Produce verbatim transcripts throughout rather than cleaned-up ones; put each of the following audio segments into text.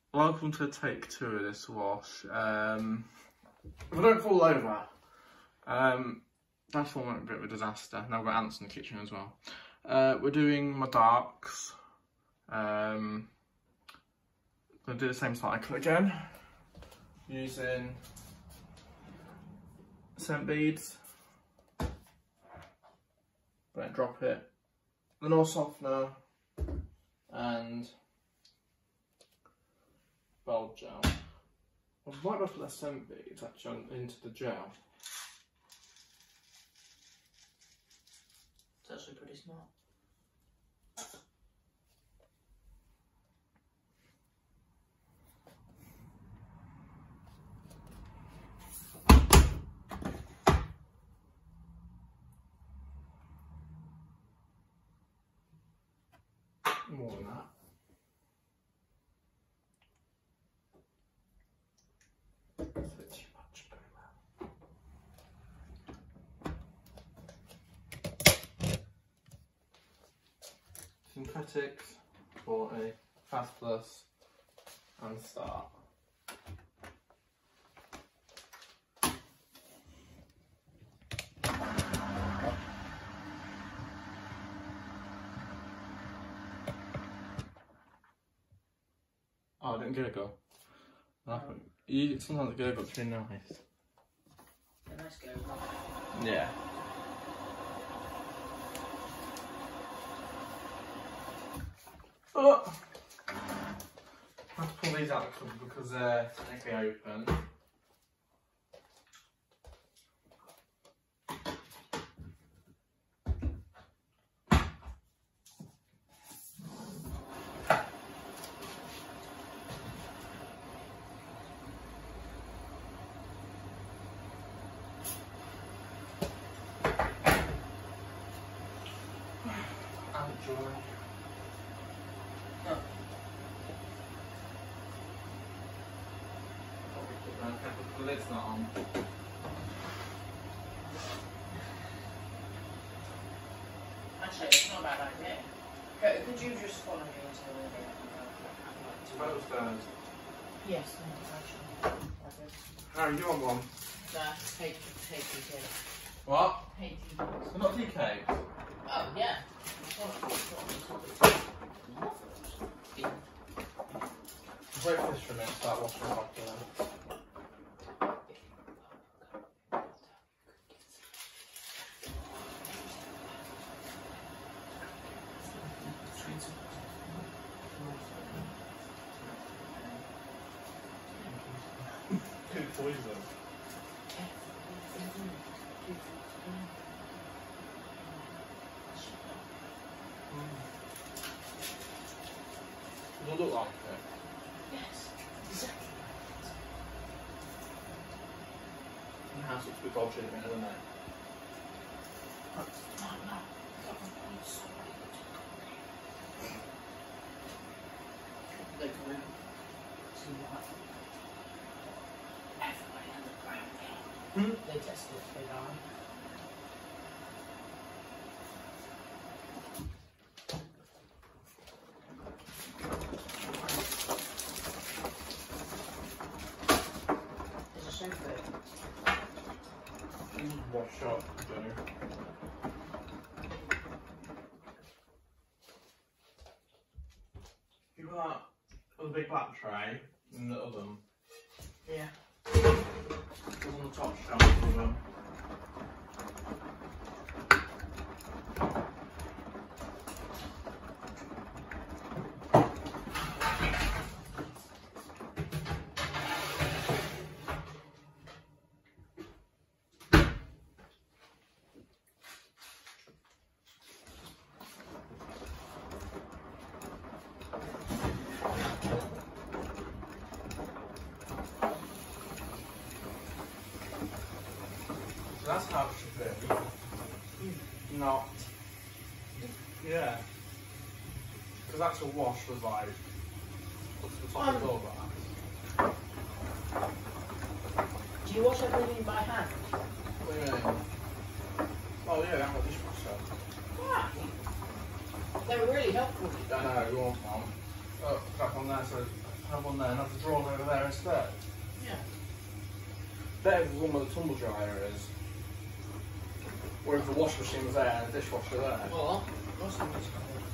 Welcome to take two of this wash. Um, if I don't fall over, um, that's one a bit of a disaster. Now I've got ants in the kitchen as well. Uh, we're doing my darks. Um, I'm going to do the same cycle again, using scent beads. Don't drop it. The Nor softener and bulb gel. I might have put the scent beads actually into the gel. It's actually pretty smart. More than that. It's a bit too much, Synthetics, forty, Fast Plus, and Start. Oh, I didn't get a go. Oh. You, sometimes the go got's really nice. A nice go. Yeah. Oh. I have to pull these out of the cupboard because they're technically open. Joy. Oh. The lid's not on. Actually, it's not a bad idea. Could, could you just follow me into the living room? Upstairs. Yes, no, actually. Harry, you want one? Nah, hate, hate tea cakes. What? Hate tea cakes. They're not tea cakes. Oh, yeah. Wait for this for a minute, start washing it off then. Good poison. Does it look like it? Yes, exactly. The house looks a bit dodgy at the minute, doesn't it? No, no. They come in. See what happens. Everybody on the ground here. Hmm? They test it, they die. Wash up, Joe. You got that other big black tray in the oven? Yeah. It was on the top shelf of the oven. That's how it should be. Not. Yeah. Because that's a wash with like up to the top of all that. Do you wash everything by hand? What do you mean? Oh yeah, I'm a dishwasher. Right. They were really helpful. I know, you want one. Oh, crap on there, so have one there and have the drawer over there instead. Yeah. Better if the one where the tumble dryer is. Or if the washing machine was there and the dishwasher there. Or, what's the next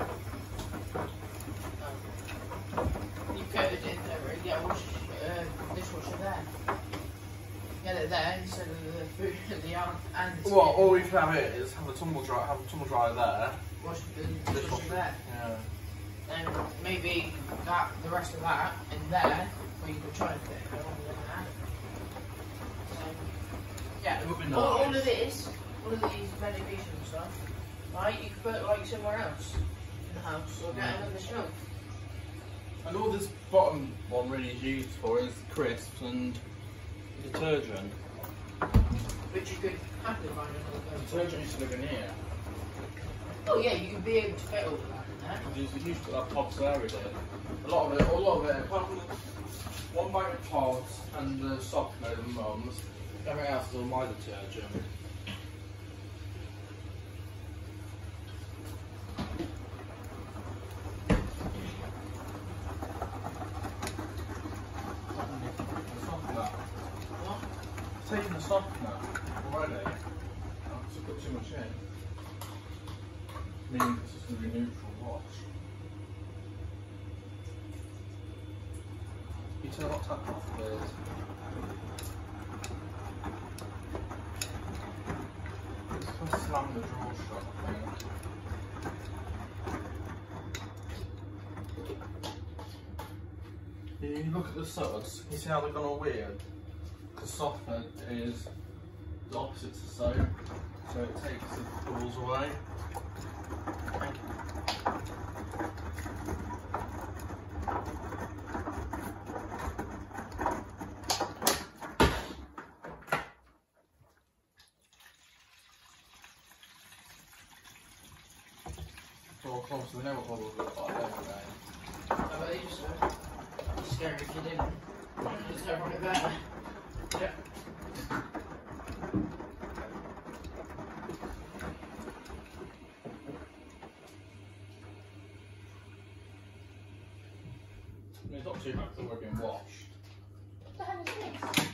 um, you could have did there, get a wash, uh, dishwasher there. Get it there instead of the food at the yard and Well, all we can have is have a tumble dryer, have a tumble dryer there. wash the dishwasher there. Yeah. And maybe that the rest of that in there where you could try and fit it along with that. So, yeah. It would be all, all nice. of this, all of these medication and stuff, right? You could put it like somewhere else in the house or get another shelf. And all this bottom one really is used for is crisps and detergent. Which you could happily find another place. Detergent used to live in here. Oh yeah, you could be able to fit all of that in there. It used, it used to have pods there with it. A lot of it, a lot of it, apart from one bag of pods and the soft load of mums, everything else is all my detergent. Taking the softener already. I've just put too much in. Meaning this is going to be neutral wash. You turn that tap off, please. Just going to slam the drawer shut, I think. You look at the suds, you see how they've gone all weird? The softener is the opposite to soap, so it takes the bubbles away. Thank you. Well, close, we know what bubbles look like, don't we? I bet you so. It's scary if you didn't. It's never right there. Yeah. I mean, it's not too bad because we're being washed. What the hell is this?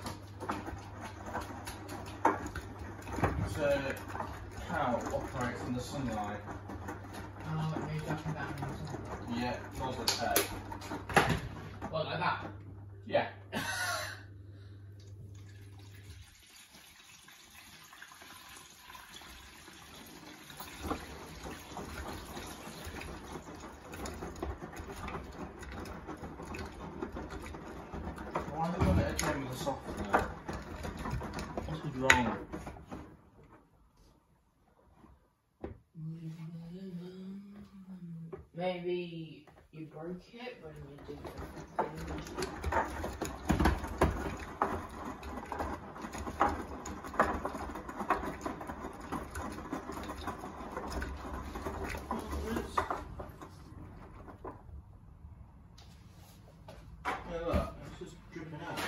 It's a cow operates in the sunlight. Oh, it moves up and down. Doesn't it? Yeah, nozzle its head. What, like that? Yeah. Why have they done it again with a softener? What's wrong? Maybe you broke it when you did the thing. Yeah, look, it's just dripping out.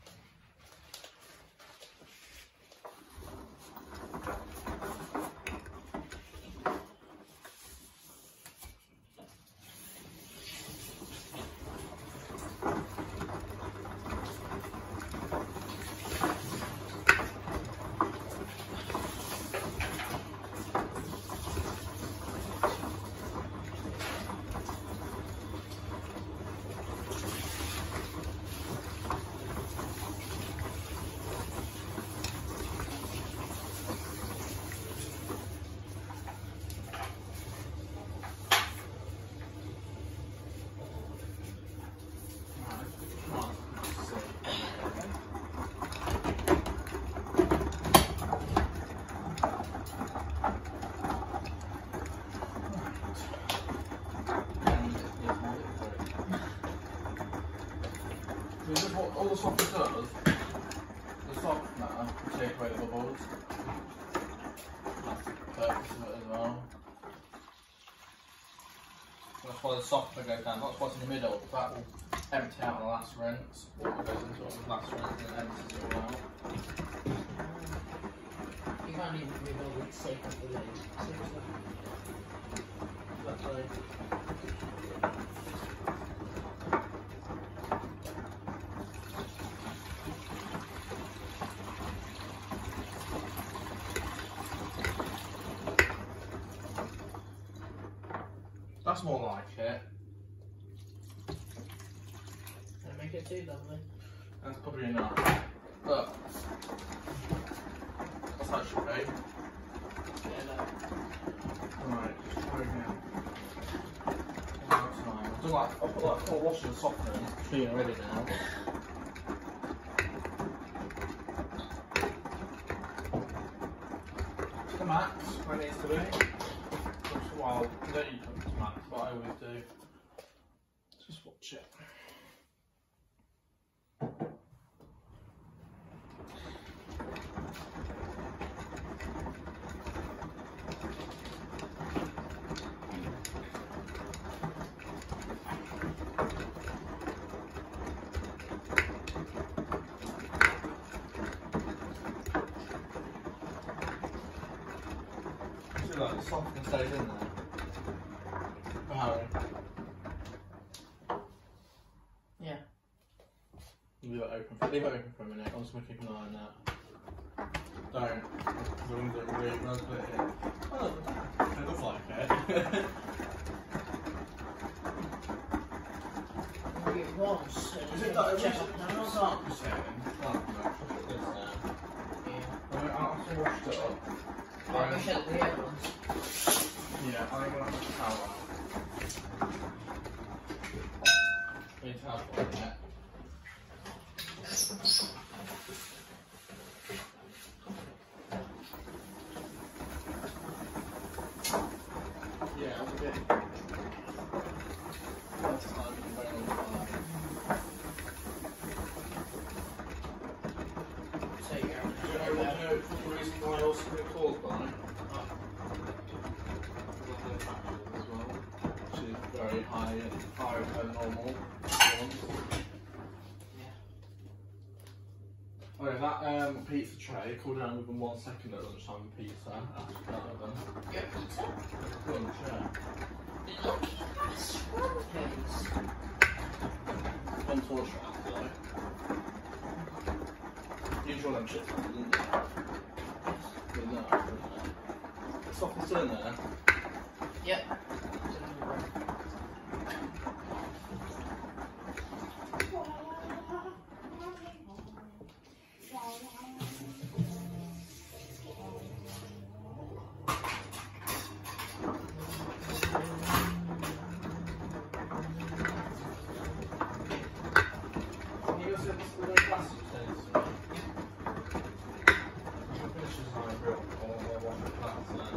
This is what all the softener does. The softener will take away the bubbles. That's the purpose of it as well. That's why the softener goes down. That's what's in the middle. That will empty out the last rinse. Water goes into it the last rinse and empties it all out. You can't even remove it safe off the lid. Seriously. That's right. more like it. Don't make it too lovely. That's probably enough. Look. That's how it should be. Yeah, look. Right, just try again. I've done like, I've put like four washes of softener, clean already now. To the max where it needs to be. Once a while, you don't need to put it to max, but I always do. Just watch it. Like the softener stays in there. For Harry. Yeah. Leave it open for, leave it open for a minute. I'm just going to keep an eye on that. Don't. Because I'm going to do it really when I put it in. Oh, it looks like it. Maybe it was. Is it dark? Is it Check up now. dark percent? Dark, no. Look at this now. Yeah. I'll have to wash it up. Like I said, the other ones. Yeah, I'm going to have to towel out. We need to have one yet. Yeah, I'm a bit. That's time to very long time. So you go. Do you know, do you know the reason why I also put it called by? As well, which is very high, higher than normal ones. Yeah. Okay, that um, pizza tray, cool down within one second at lunchtime with pizza. After that, then. Your pizza? Lunch, yeah. Look at that scrub, please. One torch after though. You draw them chips, didn't you? With that, isn't it? Softens in there. Yep. Can you also just put those plastic things? Finishes are real, or one with plants now.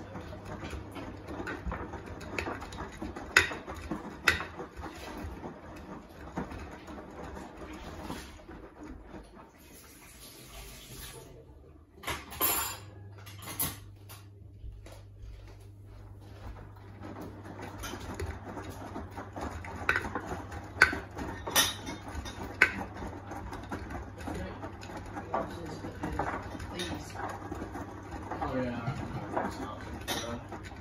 These. Oh yeah, that's not good.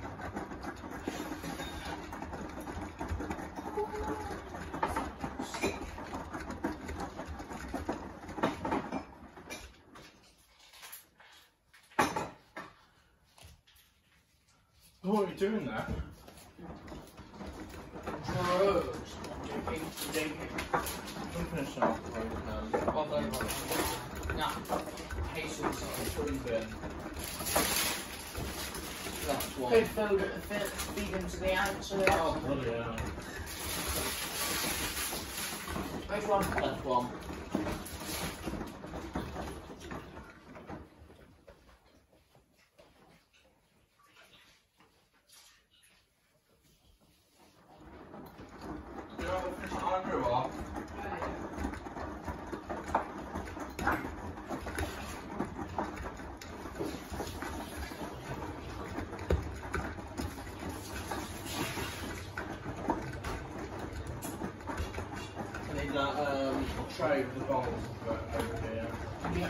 What are you doing there? Drugs. I'm joking. I'm joking. I'm finishing off the um, Well done. Nah. Jesus. put in bin. That's one. Could fold it, feed feed them to the outside. Oh, bloody hell. Which one? Left one. You know what the fish I grew up? I need that um, tray with the bowls over here. Yeah.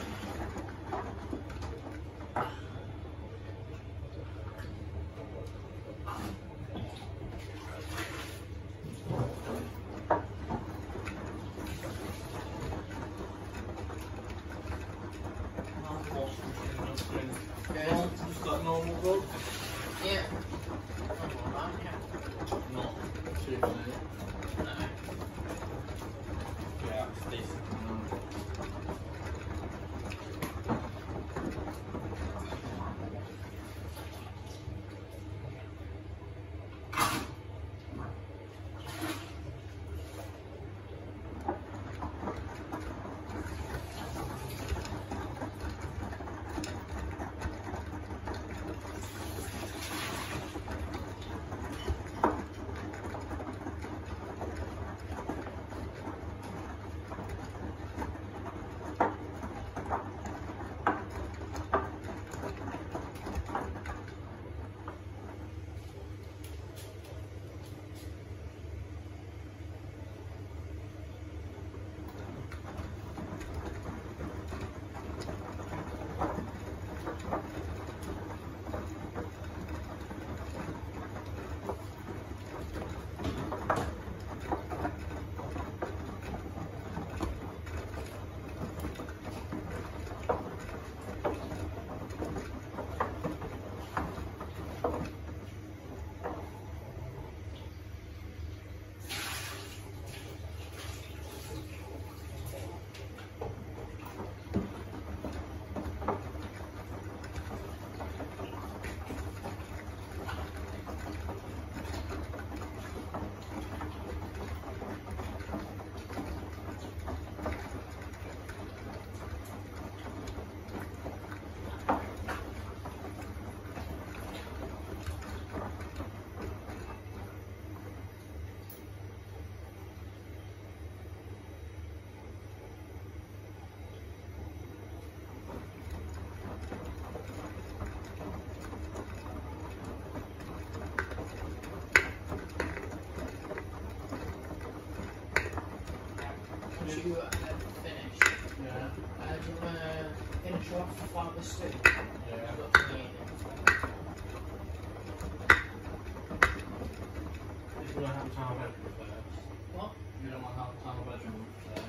Just like normal rug. Yeah. Oh, well, yeah. Not once you uh, finish, Yeah. uh, do you want to finish off the father stew? Yeah. I've got to eat it. If you don't have time of bedroom first. What? You don't want to have time of bedroom first.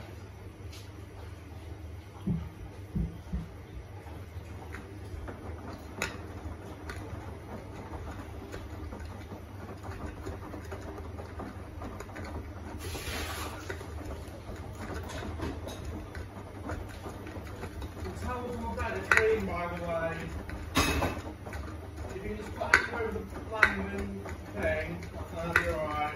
The towels on my bed are clean, by the way. If you just put it over the landing thing, that'll be alright.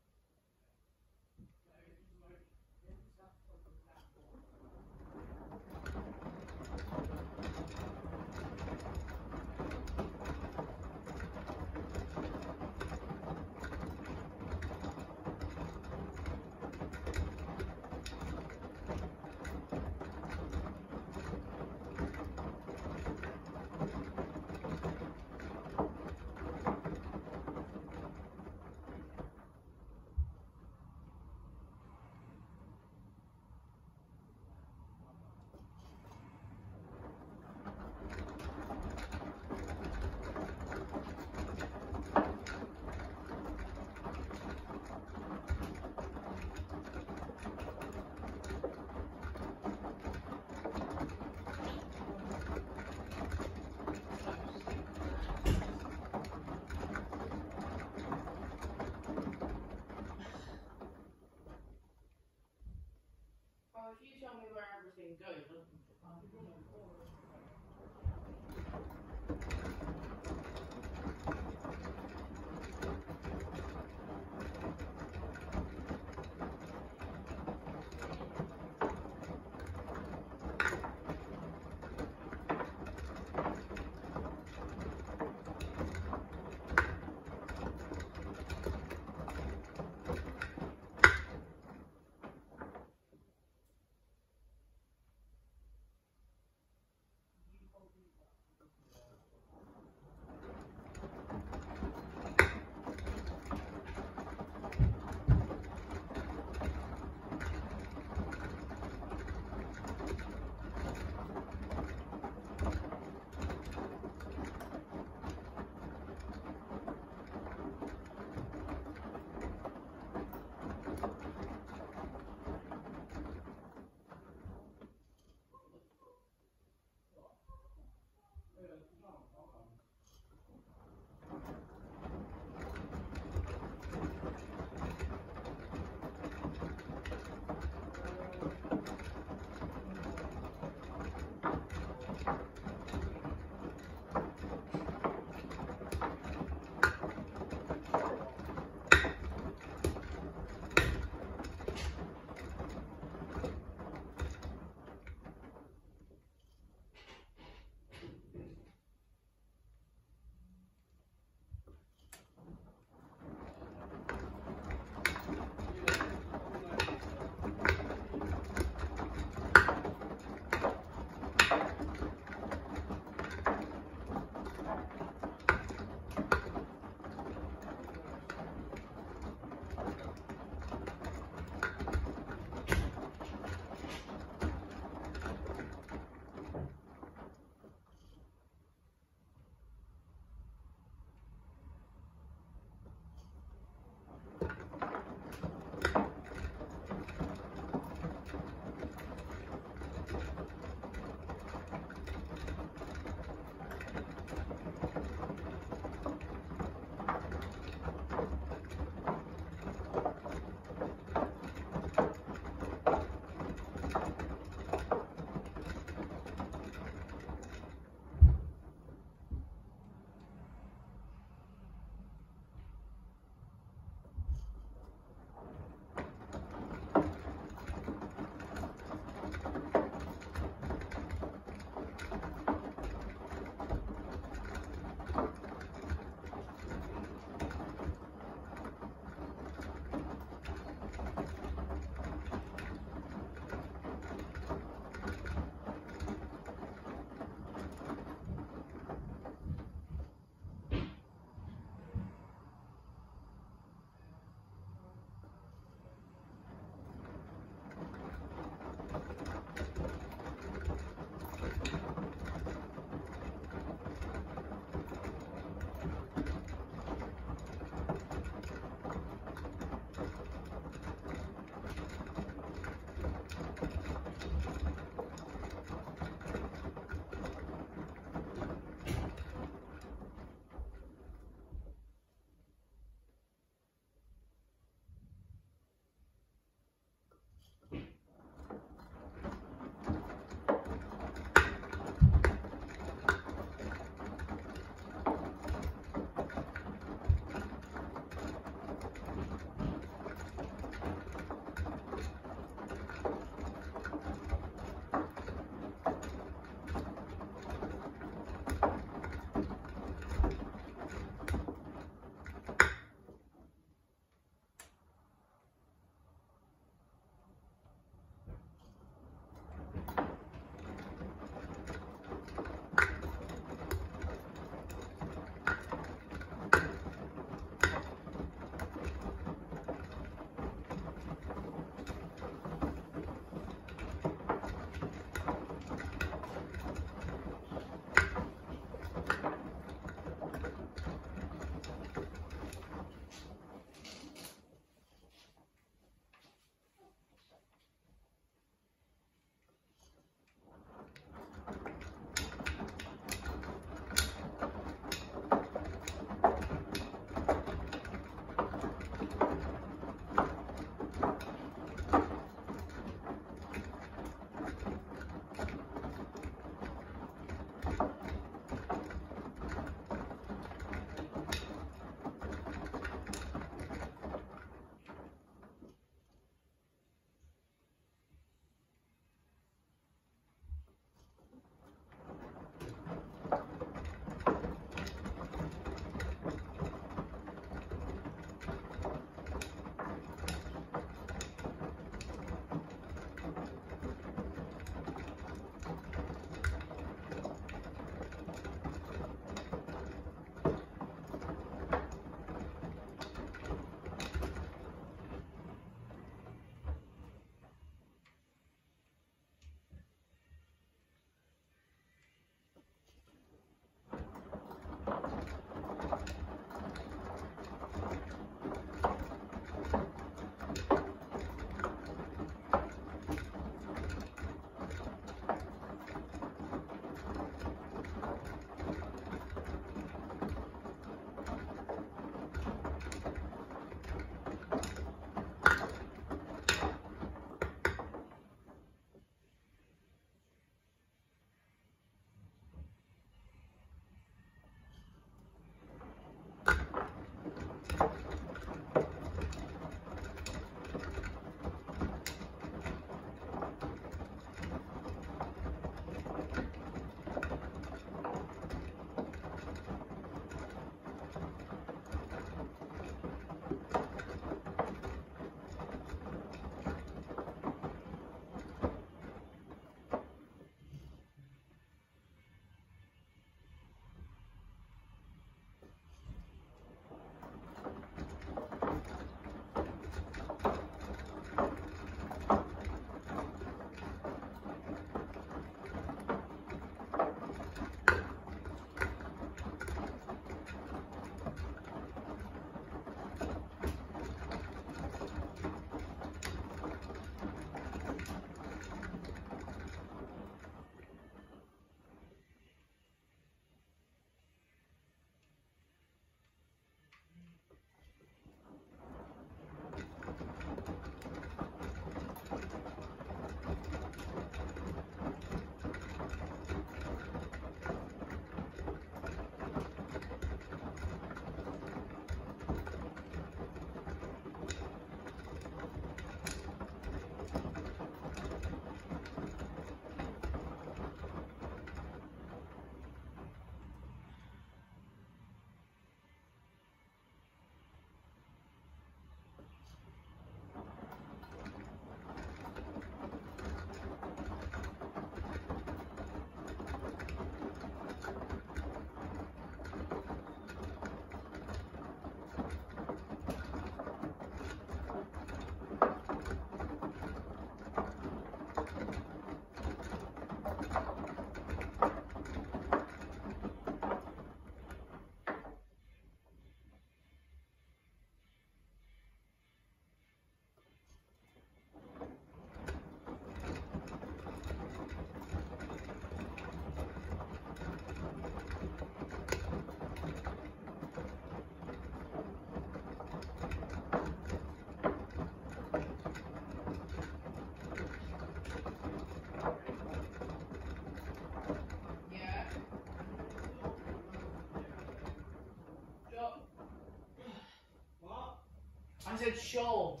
said sure.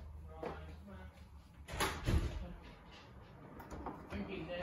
Thank you, Dave.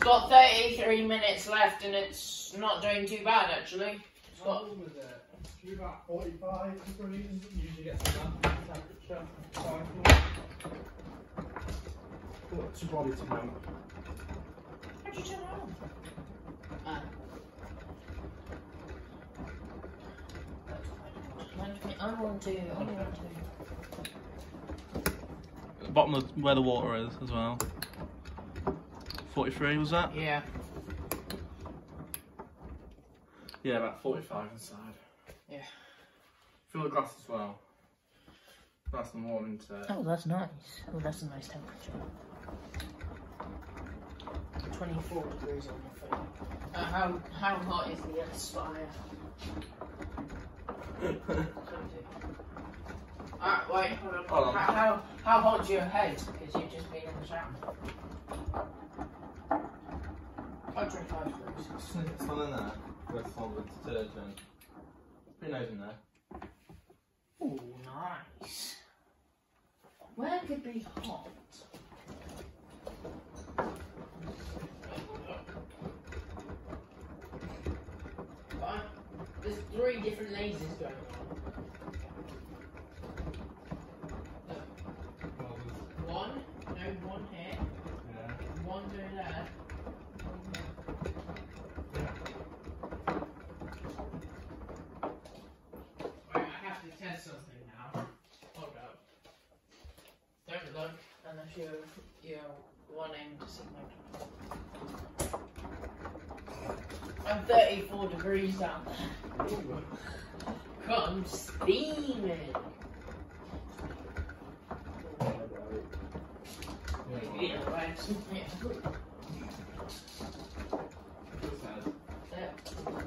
got thirty-three minutes left and it's not doing too bad actually. It's How got old is it? It's about forty-five degrees. Usually gets a that temperature. What's your body temp? How'd you turn it on? Ah. I want to, I want to. The bottom of where the water is as well. forty-three was that? Yeah. Yeah, about forty-five inside. Yeah. Fill the glass as well. Nice and warm into it. Oh, that's nice. Oh, that's a nice temperature. twenty-four degrees on the phone. Uh, how, how hot is the Aspire? Ah, wait, hold on. Hold on. How, how, how hot's your head? Because you've just been in the shower. I'll drink five degrees. It's not in there with solid detergent. Who knows in there? Ooh, nice. Where could be hot? Right. There's three different lasers going on. One, no, one here. Yeah. One go there. Right, I have to test something now. Hold up. Don't look unless you're, you're wanting to see my. I'm thirty-four degrees down there. Come steaming. Yeah, right. Yeah. Yeah.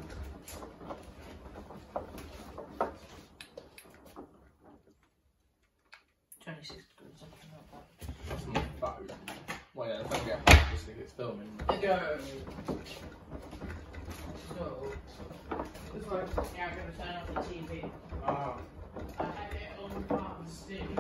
twenty-six degrees, something like that. That's my phone. Well, yeah, don't get back just think it's filming. Go. So, this one, yeah, I'm going to turn off the T V. Ah. I had it on part still.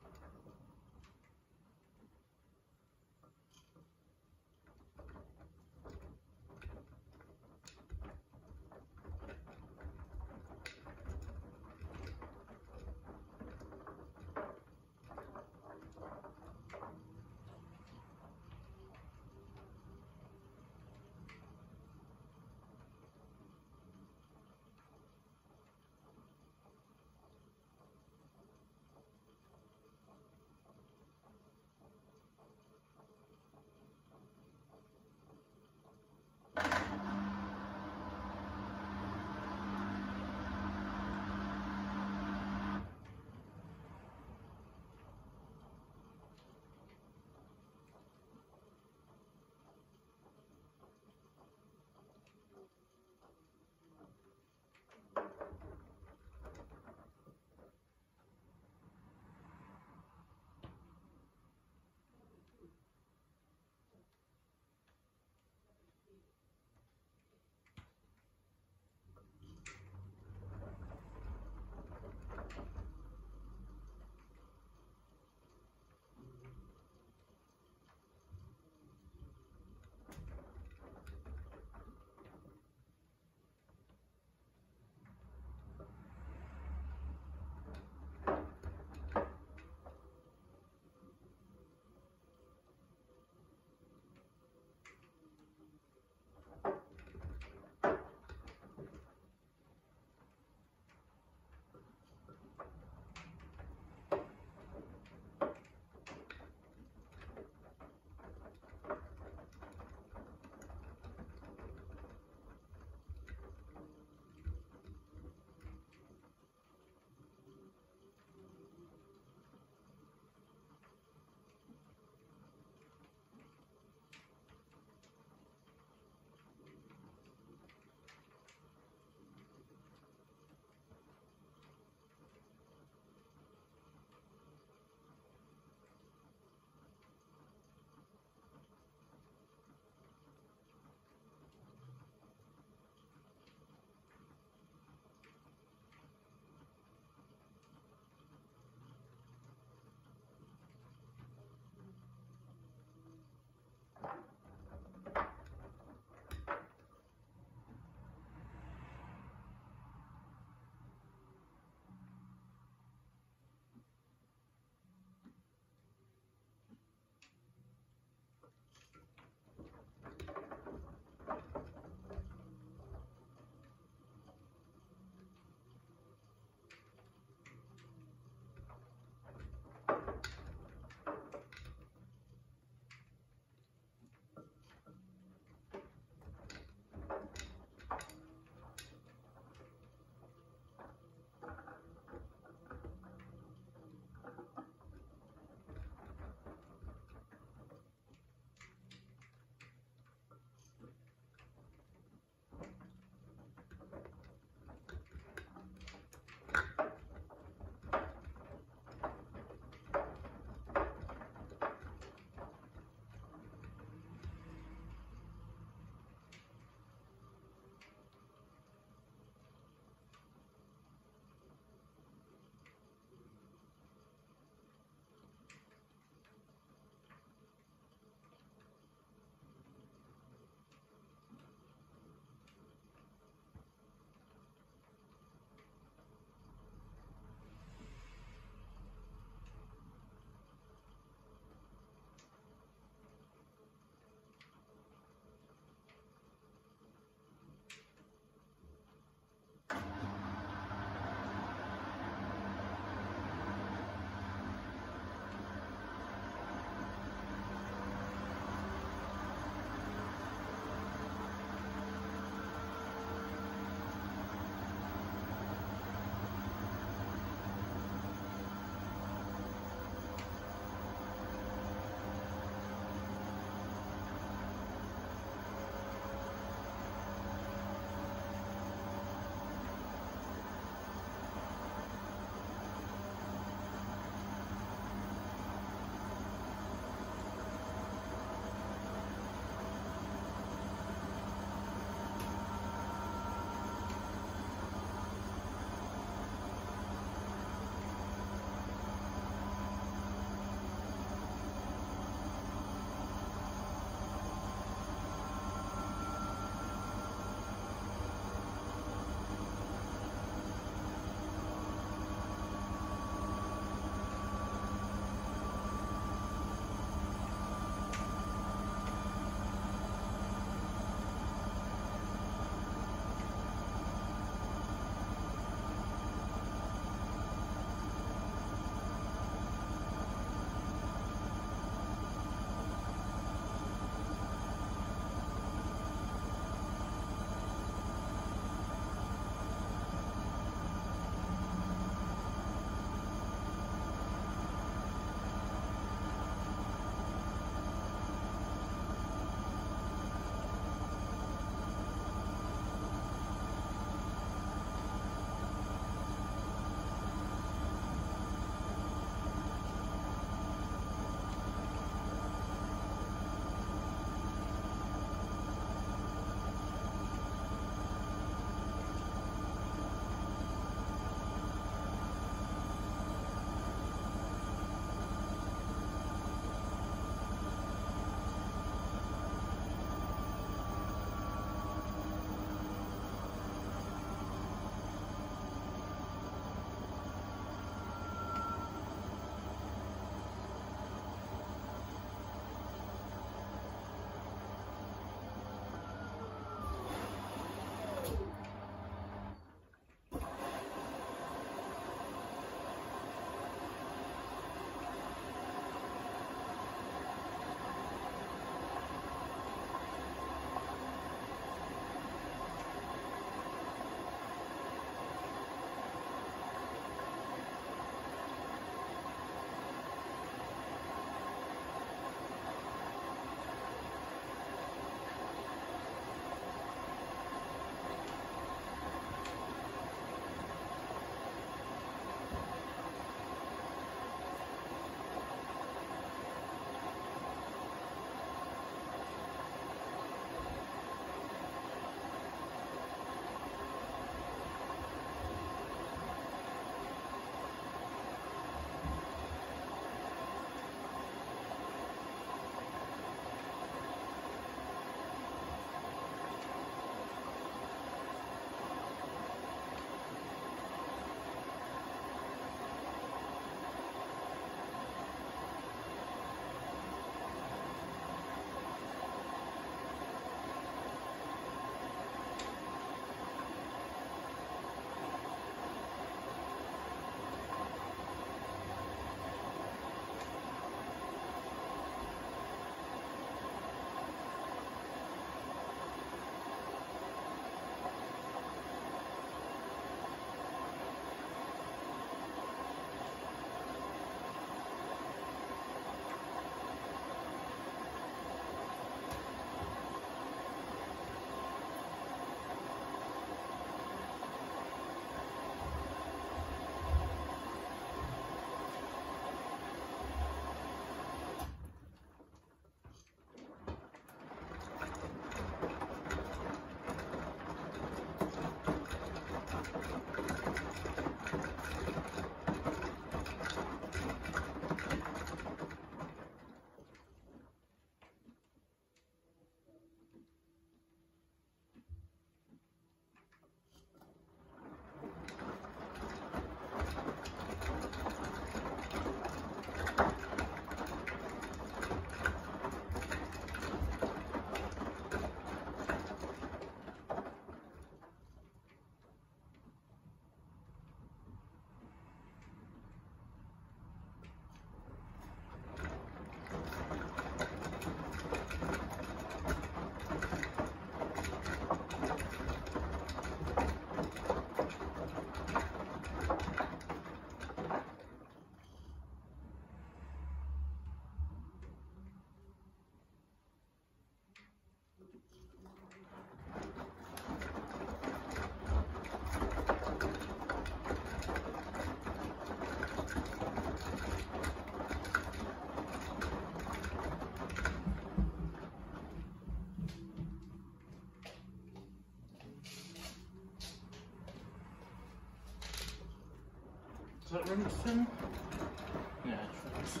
Is that really thin? Yeah, it's really thin.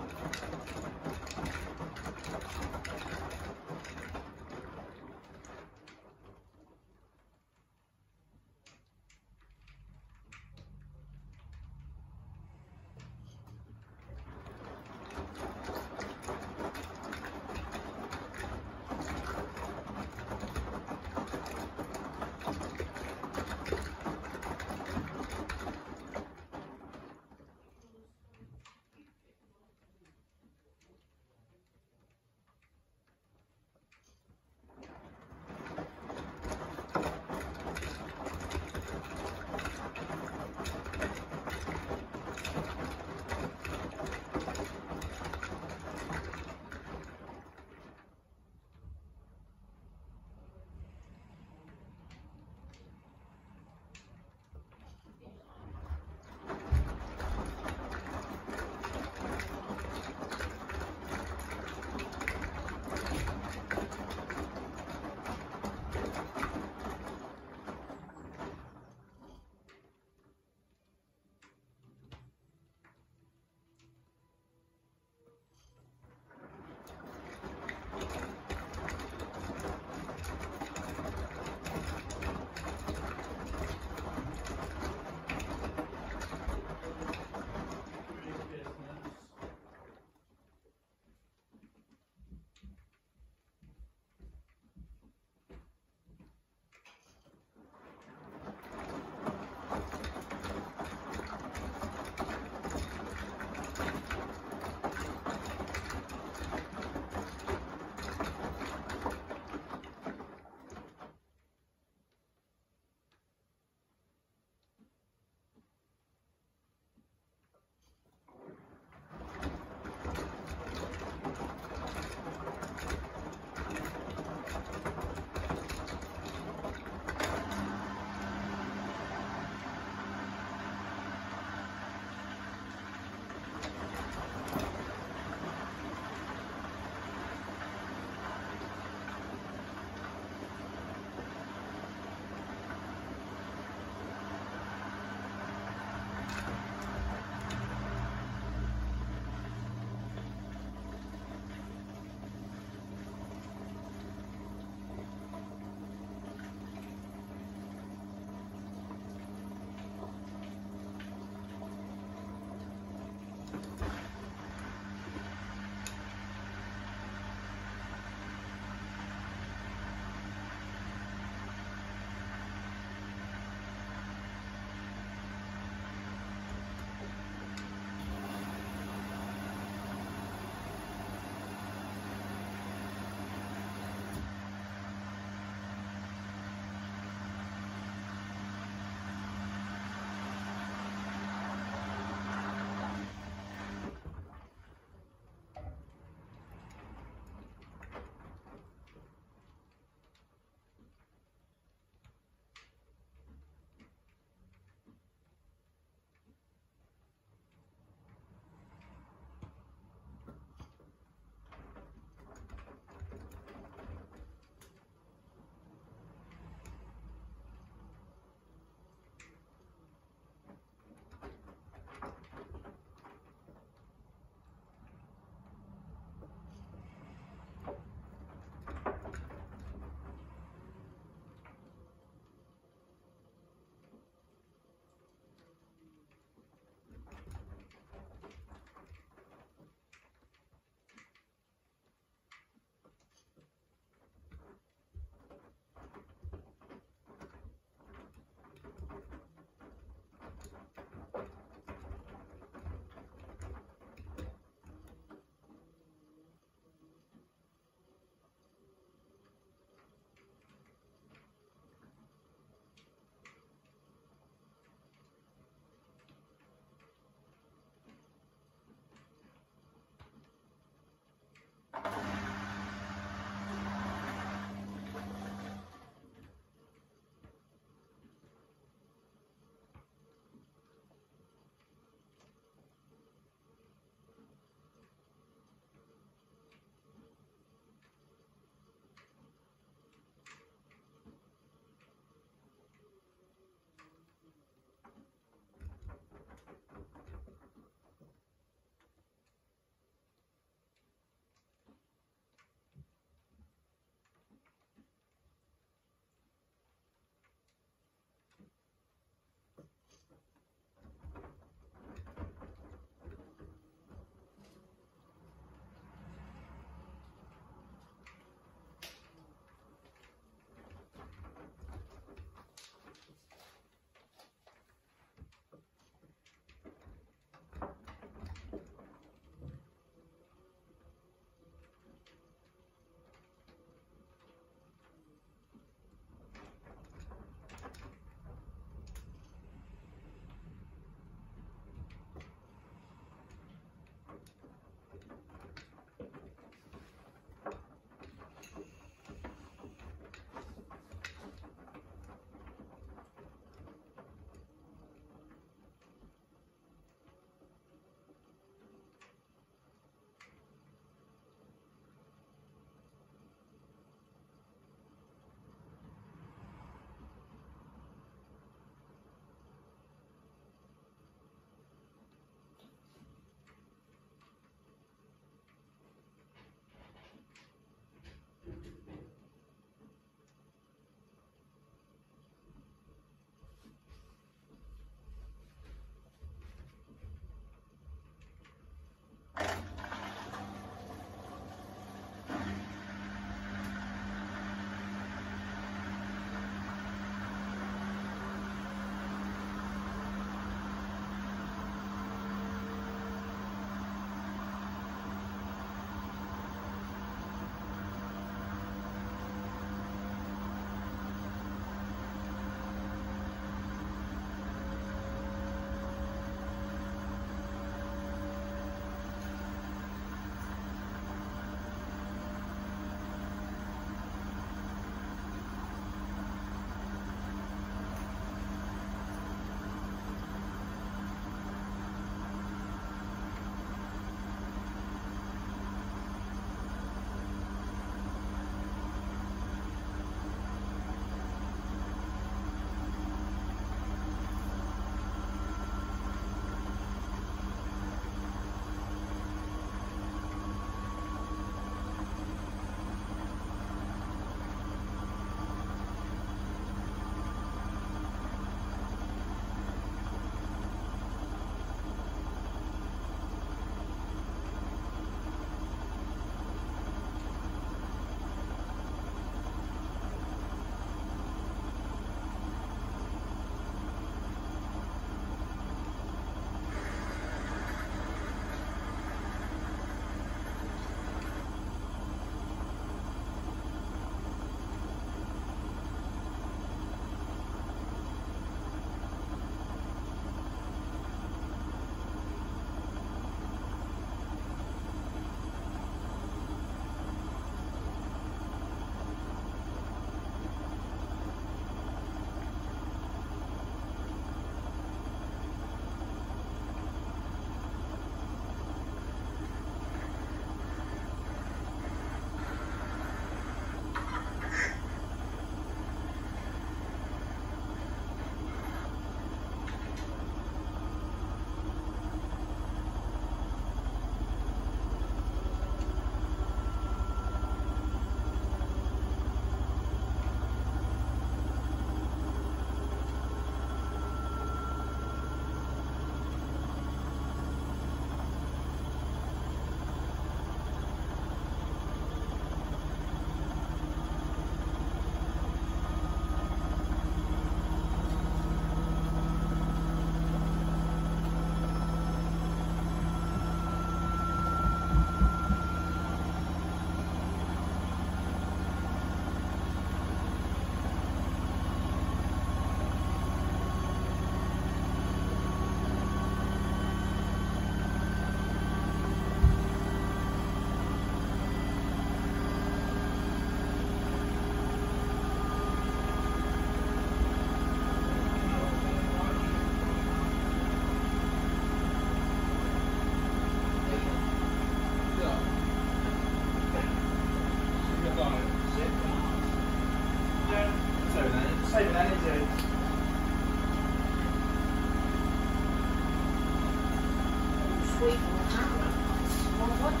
sweet one, aren't we? Want one?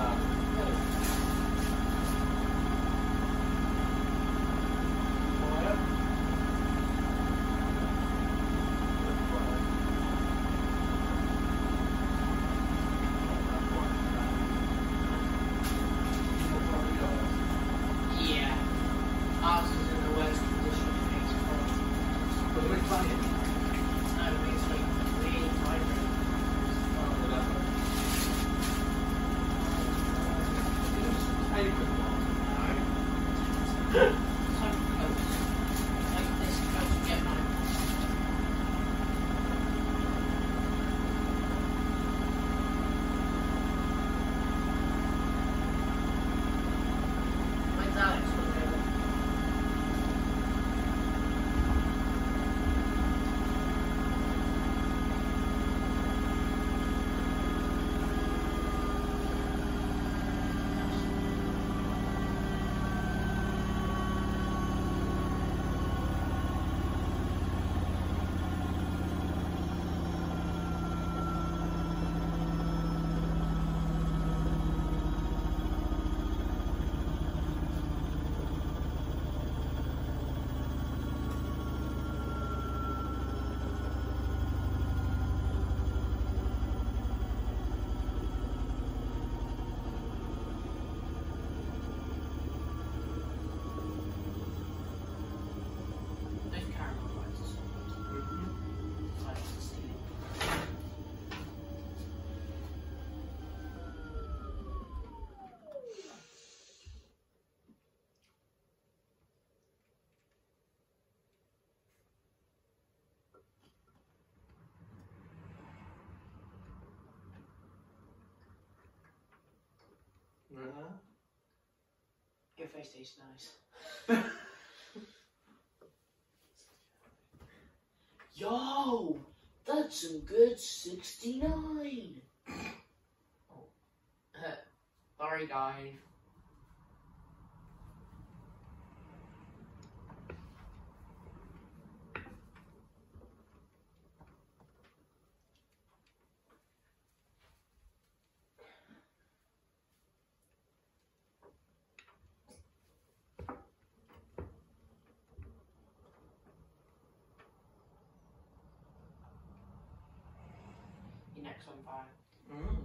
Yeah. Ours is in the worst condition it makes for. But we're playing. No, it makes like really vibrant. So close. Like this close to get mine. When's Alex coming over? Those caramel bites are so good. I like to steal. Your face tastes nice. Yo, that's some good sixty-nine. Oh. Sorry, guys. Your neck's on fire. Mm.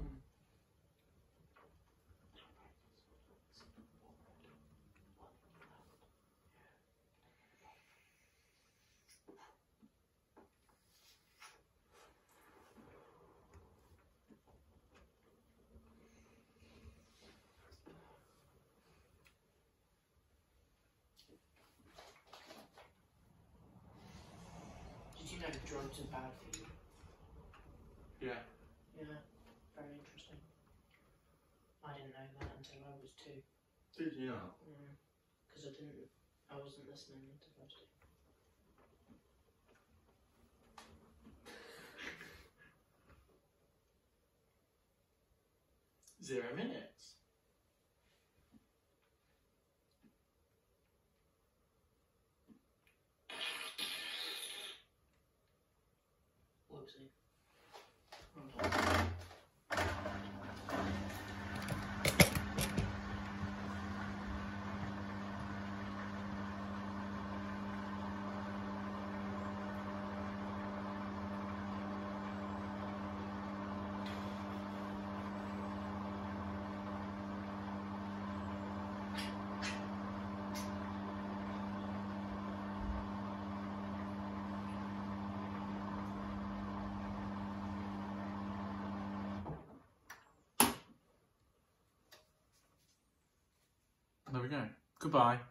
Did you know drugs are bad for you? Yeah. Yeah, very interesting. I didn't know that until I was two. Did you not? Because I didn't, I wasn't listening until I was two. Zero minutes. Whoopsie. There we go. Goodbye.